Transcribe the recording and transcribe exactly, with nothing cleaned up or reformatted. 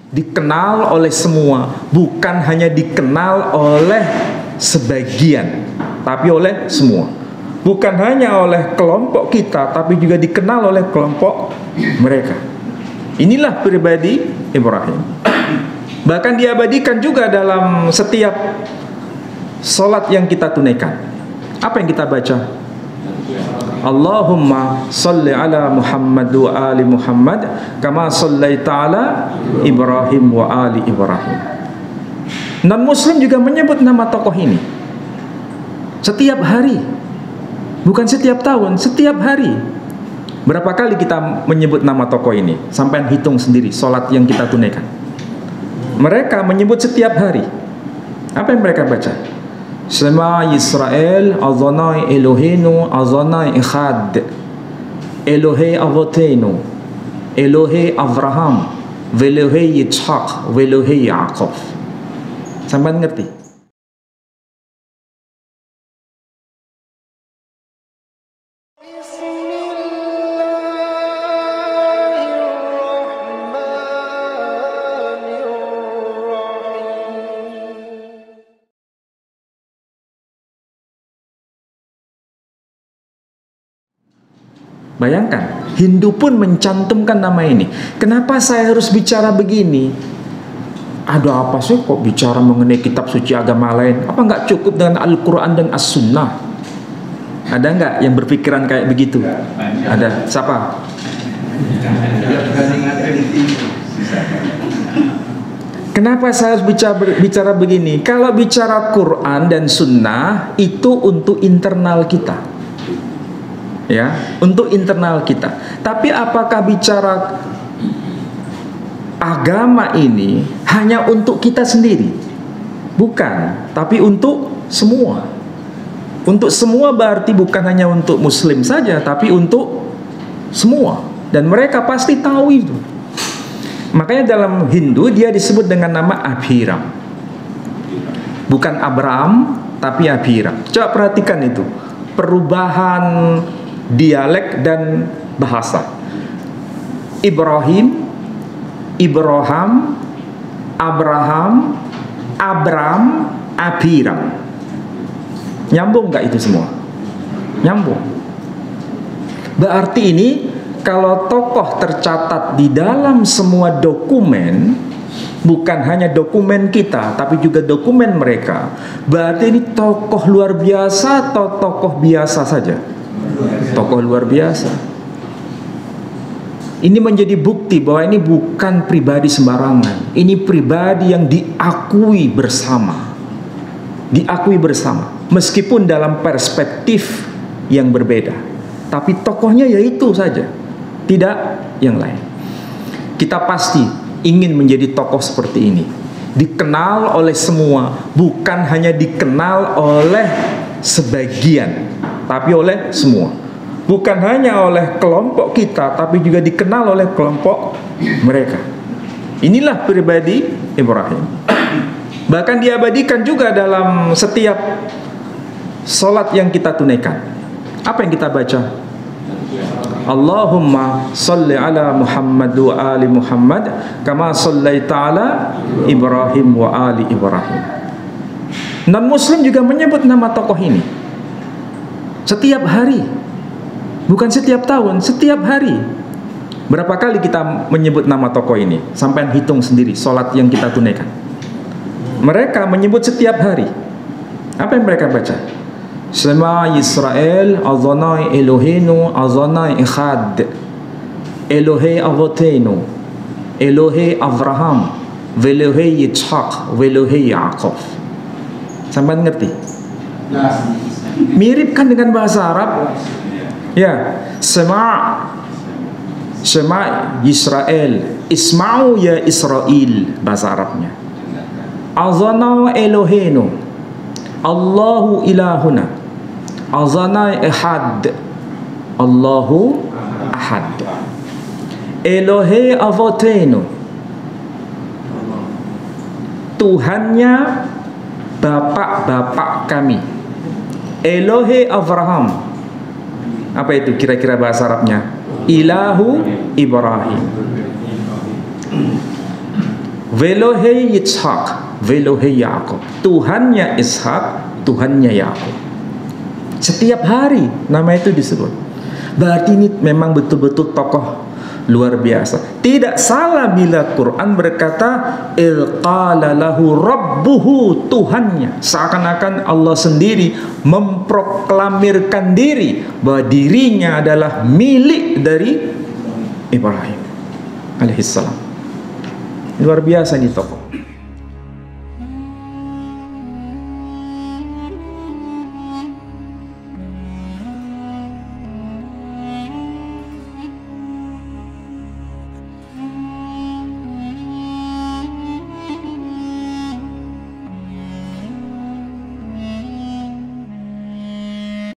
dikenal oleh semua, bukan hanya dikenal oleh sebagian, tapi oleh semua. Bukan hanya oleh kelompok kita, tapi juga dikenal oleh kelompok mereka. Inilah pribadi Ibrahim. Bahkan diabadikan juga dalam setiap salat yang kita tunaikan. Apa yang kita baca? Allahumma salli ala Muhammad wa ali Muhammad kama sallaita ala Ibrahim wa ali Ibrahim. Non-muslim juga menyebut nama tokoh ini setiap hari, bukan setiap tahun, setiap hari. Berapa kali kita menyebut nama tokoh ini? Sampai hitung sendiri salat yang kita tunaikan. Mereka menyebut setiap hari. Apa yang mereka baca? Shema Yisrael Adonai Eloheinu Adonai Echad Elohei Avotenu Elohei Avraham Velohei Yitzhak Velohei Yaakov. Sampai ngerti? Bayangkan, Hindu pun mencantumkan nama ini. Kenapa saya harus bicara begini? Ada apa sih kok bicara mengenai kitab suci agama lain? Apa nggak cukup dengan Al-Quran dan As-Sunnah? Ada nggak yang berpikiran kayak begitu? Ada. Siapa? Kenapa saya harus bicara, bicara begini? Kalau bicara Quran dan Sunnah itu untuk internal kita, ya, untuk internal kita. Tapi apakah bicara agama ini hanya untuk kita sendiri? Bukan, tapi untuk semua. Untuk semua berarti bukan hanya untuk Muslim saja, tapi untuk semua. Dan mereka pasti tahu itu. Makanya dalam Hindu dia disebut dengan nama Abhiram. Bukan Abraham, tapi Abhiram. Coba perhatikan itu, perubahan dialek dan bahasa. Ibrahim, Ibrahim, Abraham, Abram, Abhiram. Nyambung nggak itu semua? Nyambung. Berarti ini kalau tokoh tercatat di dalam semua dokumen, bukan hanya dokumen kita, tapi juga dokumen mereka, berarti ini tokoh luar biasa atau tokoh biasa saja? Tokoh luar biasa. Ini menjadi bukti bahwa ini bukan pribadi sembarangan. Ini pribadi yang diakui bersama. Diakui bersama. Meskipun dalam perspektif yang berbeda. Tapi tokohnya yaitu saja. Tidak yang lain. Kita pasti ingin menjadi tokoh seperti ini. Dikenal oleh semua. Bukan hanya dikenal oleh sebagian, tapi oleh semua. Bukan hanya oleh kelompok kita, tapi juga dikenal oleh kelompok mereka. Inilah pribadi Ibrahim. Bahkan diabadikan juga dalam setiap salat yang kita tunaikan. Apa yang kita baca? Allahumma salli ala Muhammad wa ali Muhammad kama sallaita ala Ibrahim wa ali Ibrahim. Non-muslim juga menyebut nama tokoh ini setiap hari. Bukan setiap tahun, setiap hari. Berapa kali kita menyebut nama tokoh ini? Sampai hitung sendiri salat yang kita tunaikan. Mereka menyebut setiap hari. Apa yang mereka baca? Shema Yisrael Adonai Eloheinu Adonai Echad Elohei Avotenu Elohei Avraham Velohei Yitzhak Velohei Yaakov. Sampai ngerti? Mirip kan dengan bahasa Arab? Ya, Shema Shema Yisrael, Isma'u ya Israel bahasa Arabnya. Azana Eloheinu Allahu ilahuna Azana ehad Allahu ahad Elohe avotenu, Tuhannya bapak-bapak kami. Elohe Avraham, apa itu kira-kira bahasa Arabnya? Ilahu Ibrahim. Velohei Yitzhak, Velohei Yakub. Tuhannya Ishak, Tuhannya Yakub. Setiap hari nama itu disebut. Berarti ini memang betul-betul tokoh luar biasa. Tidak salah bila Quran berkata il qala lahu rabbuhu, Tuhannya. Seakan-akan Allah sendiri memproklamirkan diri bahwa dirinya adalah milik dari Ibrahim alaihissalam. Luar biasa ini tokoh.